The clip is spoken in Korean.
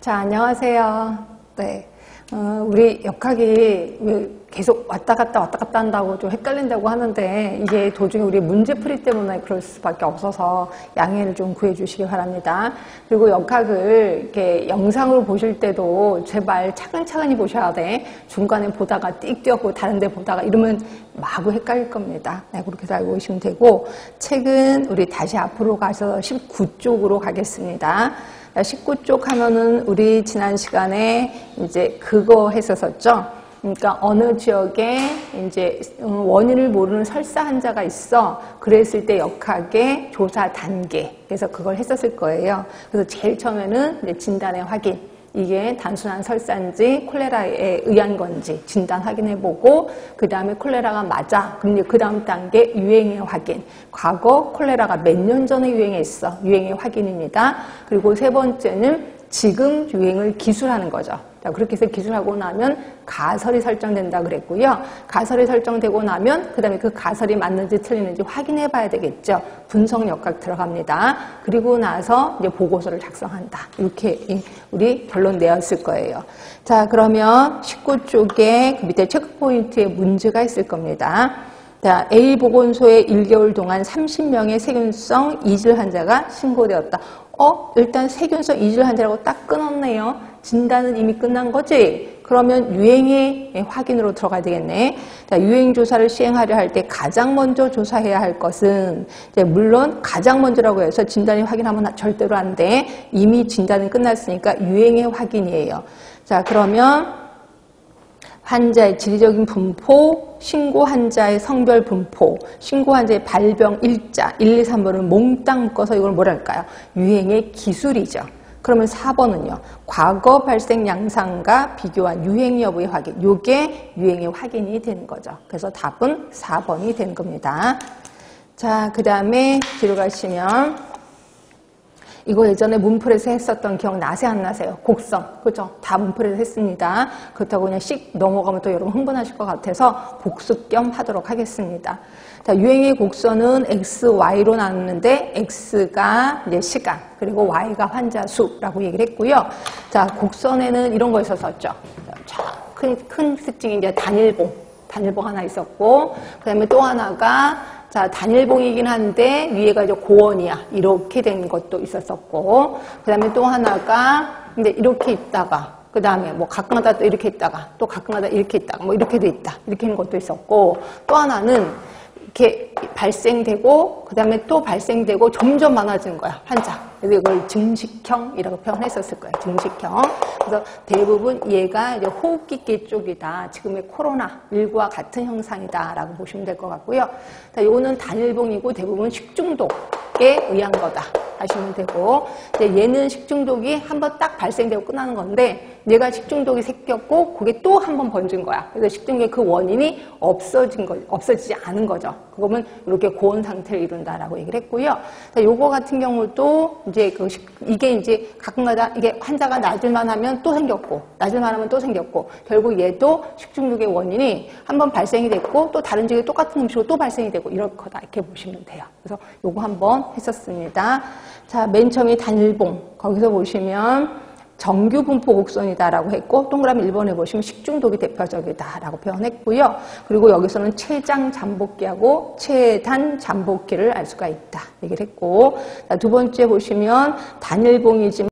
자, 안녕하세요. 네. 우리 역학이 계속 왔다 갔다 한다고 좀 헷갈린다고 하는데 이게 도중에 우리 문제풀이 때문에 그럴 수밖에 없어서 양해를 좀 구해주시기 바랍니다. 그리고 역학을 이렇게 영상으로 보실 때도 제발 차근차근히 보셔야 돼. 중간에 보다가 띡 뛰었고 다른 데 보다가 이러면 마구 헷갈릴 겁니다. 네, 그렇게 해서 알고 계시면 되고 책은 우리 다시 앞으로 가서 19쪽으로 가겠습니다. 19쪽 하면은 우리 지난 시간에 이제 그거 했었었죠. 그러니까 어느 지역에 이제 원인을 모르는 설사 환자가 있어. 그랬을 때 역학의 조사 단계. 그래서 그걸 했었을 거예요. 그래서 제일 처음에는 이제 진단의 확인. 이게 단순한 설사인지 콜레라에 의한 건지 진단 확인해보고 그 다음에 콜레라가 맞아. 그럼 그 다음 단계 유행의 확인. 과거 콜레라가 몇 년 전에 유행했어. 유행의 확인입니다. 그리고 세 번째는 지금 유행을 기술하는 거죠. 자, 그렇게 해서 기술하고 나면 가설이 설정된다 그랬고요. 가설이 설정되고 나면 그 다음에 그 가설이 맞는지 틀리는지 확인해 봐야 되겠죠. 분석 역학 들어갑니다. 그리고 나서 이제 보고서를 작성한다. 이렇게 우리 결론 내었을 거예요. 자, 그러면 19쪽에 그 밑에 체크포인트에 문제가 있을 겁니다. 자, A 보건소에 1개월 동안 30명의 세균성 이질 환자가 신고되었다. 일단 세균성 이질 환자라고 딱 끊었네요. 진단은 이미 끝난 거지? 그러면 유행의 확인으로 들어가야 되겠네. 자, 유행 조사를 시행하려 할 때 가장 먼저 조사해야 할 것은 이제 물론 가장 먼저라고 해서 진단이 확인하면 절대로 안 돼. 이미 진단은 끝났으니까 유행의 확인이에요. 자, 그러면 환자의 지리적인 분포, 신고 환자의 성별 분포, 신고 환자의 발병 일자, 1, 2, 3번을 몽땅 묶어서 이걸 뭐랄까요? 유행의 기술이죠. 그러면 4번은요. 과거 발생 양상과 비교한 유행 여부의 확인. 이게 유행의 확인이 되는 거죠. 그래서 답은 4번이 되는 겁니다. 자, 그 다음에 뒤로 가시면 이거 예전에 문풀에서 했었던 기억 나세요? 안 나세요? 곡선. 그죠? 다 문풀에서 했습니다. 그렇다고 그냥 씩 넘어가면 또 여러분 흥분하실 것 같아서 복습 겸 하도록 하겠습니다. 자, 유행의 곡선은 X, Y로 나누는데 X가 이제 시간, 그리고 Y가 환자 수라고 얘기를 했고요. 자, 곡선에는 이런 거 있었었죠. 큰 특징이 이제 단일봉 하나 있었고, 그 다음에 또 하나가 자, 단일봉이긴 한데 위에가 이제 고원이야. 이렇게 된 것도 있었었고, 그 다음에 또 하나가 근데 이렇게 있다가, 그 다음에 뭐 가끔가다 또 이렇게 있다가, 또 가끔가다 이렇게 있다가, 뭐 이렇게 돼 있다. 이렇게 있는 것도 있었고, 또 하나는 이렇게 발생되고, 그 다음에 또 발생되고 점점 많아지는 거야, 환자. 그래서 이걸 증식형이라고 표현했었을 거예요. 증식형. 그래서 대부분 얘가 이제 호흡기계 쪽이다. 지금의 코로나19와 같은 형상이다라고 보시면 될 것 같고요. 자, 요거는 단일봉이고 대부분 식중독에 의한 거다 하시면 되고, 얘는 식중독이 한번 딱 발생되고 끝나는 건데, 얘가 식중독이 생겼고 그게 또 한 번 번진 거야. 그래서 식중독의 그 원인이 없어지지 않은 거죠. 그거면 이렇게 고온 상태를 이룬다라고 얘기를 했고요. 자, 요거 같은 경우도 이제 이게 이제 가끔가다 이게 환자가 낮을만 하면 또 생겼고, 낮을만 하면 또 생겼고, 결국 얘도 식중독의 원인이 한번 발생이 됐고, 또 다른 지역에 똑같은 음식으로 또 발생이 되고, 이럴 거다. 이렇게 보시면 돼요. 그래서 요거 한번 했었습니다. 자, 맨 처음에 단일봉. 거기서 보시면 정규 분포 곡선이다라고 했고, 동그라미 1번에 보시면 식중독이 대표적이다라고 표현했고요. 그리고 여기서는 최장 잠복기하고 최단 잠복기를 알 수가 있다 얘기를 했고, 자, 두 번째 보시면 단일봉이지만